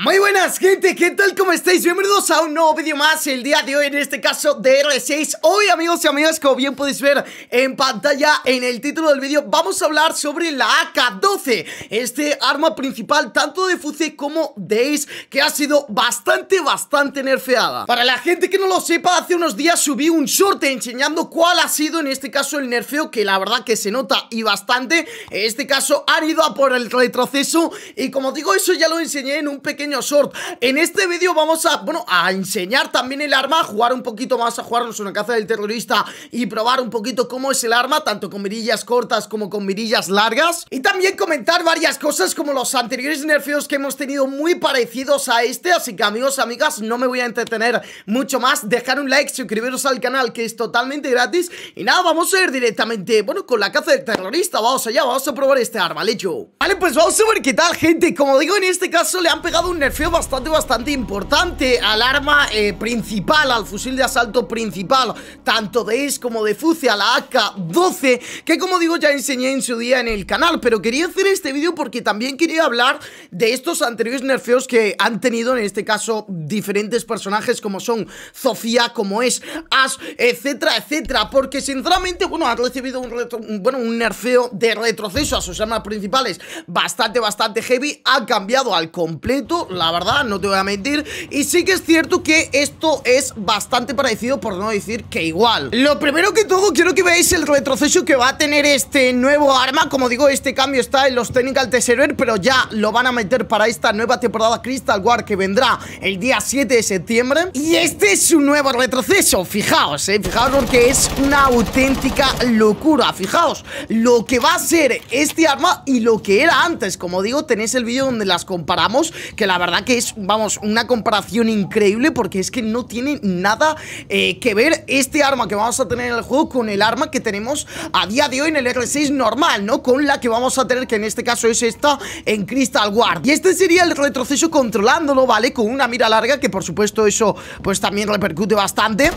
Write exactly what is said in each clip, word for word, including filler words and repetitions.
Muy buenas gente, ¿qué tal? ¿Cómo estáis? Bienvenidos a un nuevo vídeo más. El día de hoy, en este caso de R seis. Hoy, amigos y amigas, como bien podéis ver en pantalla en el título del vídeo, vamos a hablar sobre la A K doce, este arma principal tanto de F U C como de Ace, que ha sido bastante, bastante nerfeada. Para la gente que no lo sepa, hace unos días subí un short enseñando cuál ha sido en este caso el nerfeo, que la verdad que se nota y bastante. En este caso han ido a por el retroceso y, como digo, eso ya lo enseñé en un pequeño short. En este vídeo vamos a, bueno, a enseñar también el arma, a jugar un poquito más, a jugarnos una caza del terrorista y probar un poquito cómo es el arma, tanto con mirillas cortas como con mirillas largas. Y también comentar varias cosas como los anteriores nerfeos que hemos tenido muy parecidos a este. Así que, amigos, amigas, no me voy a entretener mucho más. Dejar un like, suscribiros al canal, que es totalmente gratis. Y nada, vamos a ir directamente, bueno, con la caza del terrorista. Vamos allá, vamos a probar este arma, lecho. Vale, pues vamos a ver qué tal, gente. Como digo, en este caso le han pegado un nerfeo bastante, bastante importante al arma eh, principal, al fusil de asalto principal, tanto de Ace como de F U C, a la A K doce, que, como digo, ya enseñé en su día en el canal. Pero quería hacer este vídeo porque también quería hablar de estos anteriores nerfeos que han tenido, en este caso, diferentes personajes como son Zofia, como es Ash, etcétera, etcétera. Porque, sinceramente, bueno, han recibido un, retro, un, bueno, un nerfeo de retroceso a sus armas principales bastante, bastante heavy. Ha cambiado al completo, la verdad, no te voy a mentir. Y sí que es cierto que esto es bastante parecido, por no decir que igual. Lo primero que todo, quiero que veáis el retroceso que va a tener este nuevo arma. Como digo, este cambio está en los Technical Test Server, pero ya lo van a meter para esta nueva temporada Crystal War, que vendrá el día siete de septiembre. Y este es su nuevo retroceso. Fijaos, eh, fijaos, porque es una auténtica locura. Fijaos lo que va a ser este arma y lo que era antes. Como digo, tenéis el vídeo donde las comparamos, que la verdad que es, vamos, una comparación increíble, porque es que no tiene nada eh, que ver este arma que vamos a tener en el juego con el arma que tenemos a día de hoy en el R seis normal, ¿no? Con la que vamos a tener, que en este caso es esta en Crystal War. Y este sería el retroceso controlándolo, ¿vale? Con una mira larga, que por supuesto eso pues también repercute bastante.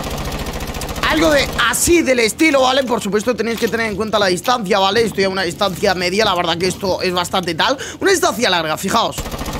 Algo de así del estilo, ¿vale? Por supuesto tenéis que tener en cuenta la distancia, ¿vale? Estoy a una distancia media, la verdad que esto es bastante tal. Una distancia larga, fijaos.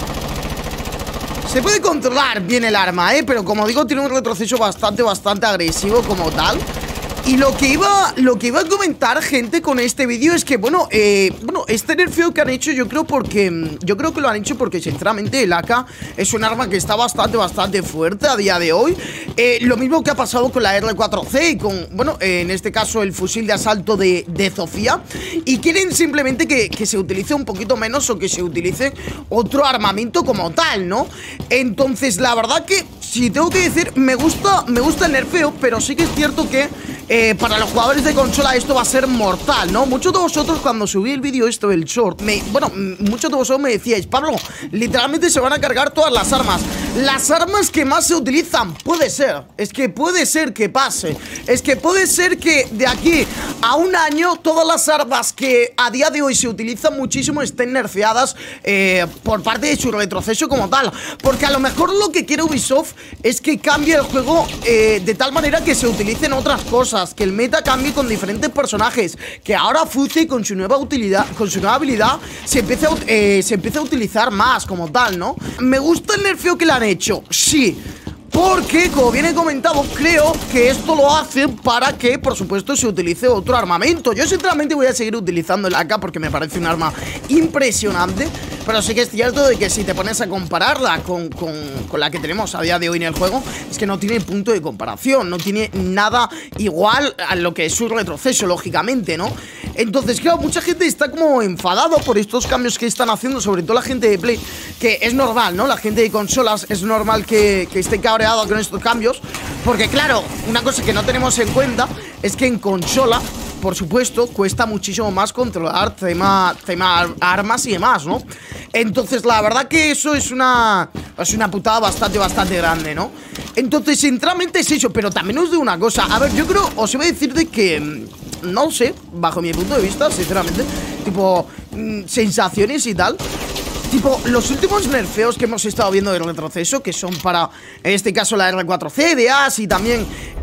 Se puede controlar bien el arma, ¿eh? Pero, como digo, tiene un retroceso bastante, bastante agresivo como tal. Y lo que iba, lo que iba a comentar, gente, con este vídeo es que, bueno, eh, bueno, este nerfeo que han hecho, yo creo porque, yo creo que lo han hecho porque, sinceramente, el A K es un arma que está bastante, bastante fuerte a día de hoy. Eh, lo mismo que ha pasado con la R cuatro C y con, bueno, eh, en este caso el fusil de asalto de, de Zofia. Y quieren simplemente que, que se utilice un poquito menos, o que se utilice otro armamento como tal, ¿no? Entonces, la verdad que, si tengo que decir, me gusta, me gusta el nerfeo, pero sí que es cierto que Eh, para los jugadores de consola esto va a ser mortal, ¿no? Muchos de vosotros, cuando subí el vídeo esto del short, me, bueno, muchos de vosotros me decíais: Pablo, literalmente se van a cargar todas las armas. Las armas que más se utilizan, puede ser, es que puede ser que pase. Es que puede ser que de aquí a un año todas las armas que a día de hoy se utilizan muchísimo estén nerfeadas eh, por parte de su retroceso como tal. Porque a lo mejor lo que quiere Ubisoft es que cambie el juego eh, de tal manera que se utilicen otras cosas, que el meta cambie con diferentes personajes, que ahora F U C con su nueva utilidad, con su nueva habilidad, se empiece a, eh, se empiece a utilizar más como tal, ¿no? Me gusta el nerfeo que le han hecho, sí, porque, como bien he comentado, creo que esto lo hacen para que, por supuesto, se utilice otro armamento. Yo, sinceramente, voy a seguir utilizando el A K porque me parece un arma impresionante. Pero sí que es cierto de que si te pones a compararla con, con, con la que tenemos a día de hoy en el juego, es que no tiene punto de comparación, no tiene nada igual a lo que es su retroceso, lógicamente, ¿no? Entonces, claro, mucha gente está como enfadado por estos cambios que están haciendo, sobre todo la gente de Play, que es normal, ¿no? La gente de consolas es normal que, que esté cabreada con estos cambios, porque, claro, una cosa que no tenemos en cuenta es que en consola, por supuesto, cuesta muchísimo más controlar tema, tema armas y demás, ¿no? Entonces, la verdad que eso es una, es una putada bastante, bastante grande, ¿no? Entonces, sinceramente es eso. Pero también os digo una cosa. A ver, yo creo, os iba a decir de que, no sé, bajo mi punto de vista, sinceramente, tipo, mmm, sensaciones y tal, tipo, los últimos nerfeos que hemos estado viendo del retroceso, que son para, en este caso, la R cuatro C de Ash y también,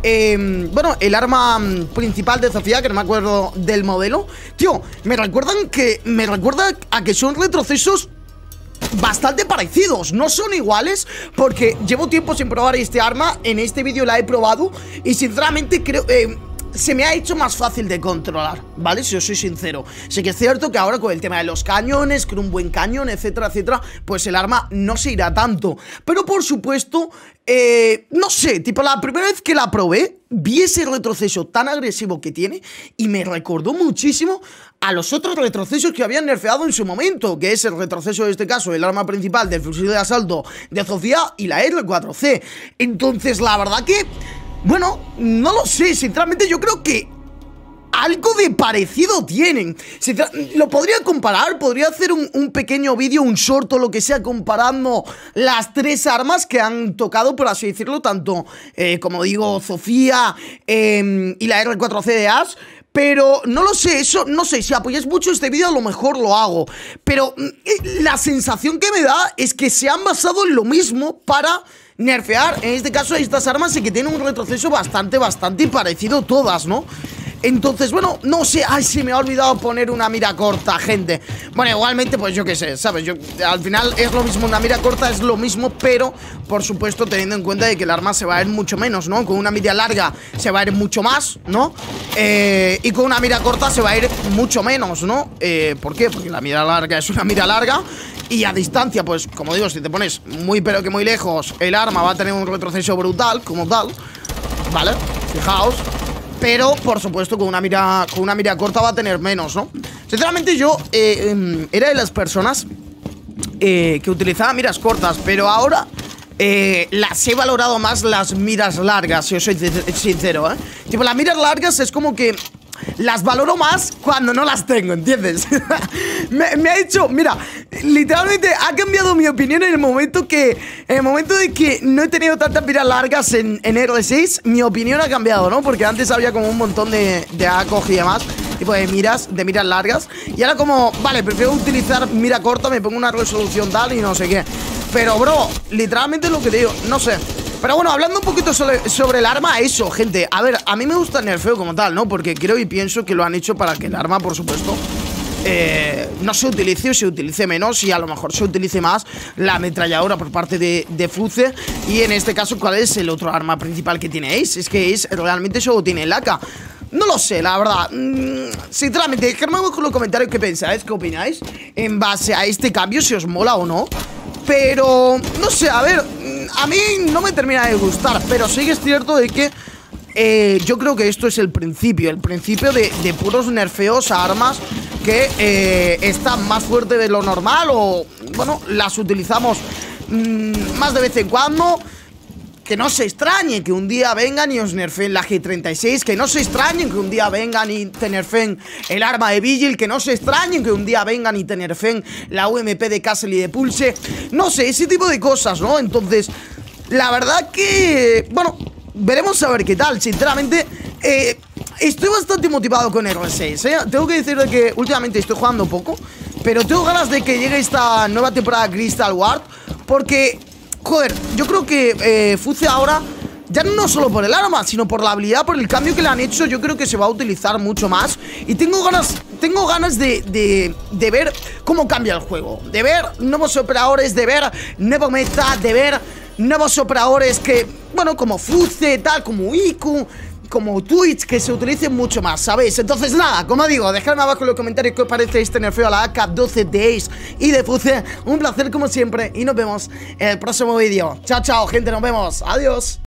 eh, bueno, el arma principal de Zofia, que no me acuerdo del modelo. Tío, me recuerdan que, me recuerda a que son retrocesos bastante parecidos. No son iguales porque llevo tiempo sin probar este arma. En este vídeo la he probado y sinceramente creo... Eh, se me ha hecho más fácil de controlar, ¿vale? Si os soy sincero. Sé que es cierto que ahora con el tema de los cañones, con un buen cañón, etcétera, etcétera, pues el arma no se irá tanto. Pero por supuesto, eh, no sé, tipo la primera vez que la probé, vi ese retroceso tan agresivo que tiene y me recordó muchísimo a los otros retrocesos que habían nerfeado en su momento, que es el retroceso, en este caso, el arma principal del fusil de asalto de Zofia y la R cuatro C. Entonces, la verdad que... bueno, no lo sé, sinceramente yo creo que algo de parecido tienen. Lo podría comparar, podría hacer un, un pequeño vídeo, un short o lo que sea, comparando las tres armas que han tocado, por así decirlo, tanto, eh, como digo, Zofia eh, y la R cuatro C de Ash. Pero no lo sé, eso, no sé, si apoyáis mucho este vídeo a lo mejor lo hago. Pero eh, la sensación que me da es que se han basado en lo mismo para... nerfear, en este caso, estas armas y que tienen un retroceso bastante, bastante parecido todas, ¿no? Entonces, bueno, no sé, ay, se me ha olvidado poner una mira corta, gente. Bueno, igualmente, pues yo qué sé, ¿sabes? Yo, al final es lo mismo, una mira corta es lo mismo, pero, por supuesto, teniendo en cuenta de que el arma se va a ir mucho menos, ¿no? Con una mira larga se va a ir mucho más, ¿no? Eh, y con una mira corta se va a ir mucho menos, ¿no? Eh, ¿por qué? Porque la mira larga es una mira larga. Y a distancia, pues, como digo, si te pones muy pero que muy lejos, el arma va a tener un retroceso brutal, como tal, ¿vale? Fijaos. Pero, por supuesto, con una mira, con una mira corta va a tener menos, ¿no? Sinceramente, yo eh, eh, era de las personas eh, que utilizaba miras cortas, pero ahora eh, las he valorado más las miras largas, si os soy sincero, ¿eh? Tipo, las miras largas es como que... las valoro más cuando no las tengo, ¿entiendes? me, me ha hecho, mira, literalmente ha cambiado mi opinión en el momento que, en el momento de que no he tenido tantas miras largas en, en R seis, mi opinión ha cambiado, ¿no? Porque antes había como un montón de, de A C O G y demás, tipo de miras, de miras largas. Y ahora como, vale, prefiero utilizar mira corta, me pongo una resolución tal y no sé qué. Pero, bro, literalmente es lo que te digo, no sé. Pero bueno, hablando un poquito sobre, sobre el arma, eso, gente. A ver, a mí me gusta el nerfeo como tal, ¿no? Porque creo y pienso que lo han hecho para que el arma, por supuesto, eh, no se utilice o se utilice menos y a lo mejor se utilice más la ametralladora por parte de, de Fuze. Y en este caso, ¿cuál es el otro arma principal que tiene Ace? Es que Ace realmente solo tiene el A K. No lo sé, la verdad. mm, Sinceramente, dejadme abajo en los comentarios qué pensáis, qué opináis en base a este cambio, si os mola o no. Pero, no sé, a ver, a mí no me termina de gustar, pero sí que es cierto de que eh, yo creo que esto es el principio, el principio de, de puros nerfeos a armas que eh, están más fuertes de lo normal o, bueno, las utilizamos mmm, más de vez en cuando. Que no se extrañen que un día vengan y os nerfeen la G treinta y seis. Que no se extrañen que un día vengan y te nerfeen el arma de Vigil. Que no se extrañen que un día vengan y te nerfeen la U M P de Castle y de Pulse. No sé, ese tipo de cosas, ¿no? Entonces, la verdad que... bueno, veremos a ver qué tal. Sinceramente, eh, estoy bastante motivado con R seis, ¿eh? Tengo que decir de que últimamente estoy jugando poco, pero tengo ganas de que llegue esta nueva temporada Crystal Ward. Porque... joder, yo creo que eh, Fuze ahora, ya no solo por el arma, sino por la habilidad, por el cambio que le han hecho, yo creo que se va a utilizar mucho más. Y tengo ganas, tengo ganas de, de, de ver cómo cambia el juego, de ver nuevos operadores, de ver nuevo meta, de ver nuevos operadores que, bueno, como Fuze, tal, como Iku, como Twitch, que se utilicen mucho más, ¿sabéis? Entonces nada, como digo, dejadme abajo en los comentarios qué os parece este nerfeo a la A K doce de Ace y de Fuze. Un placer como siempre y nos vemos en el próximo vídeo. Chao, chao, gente, nos vemos, adiós.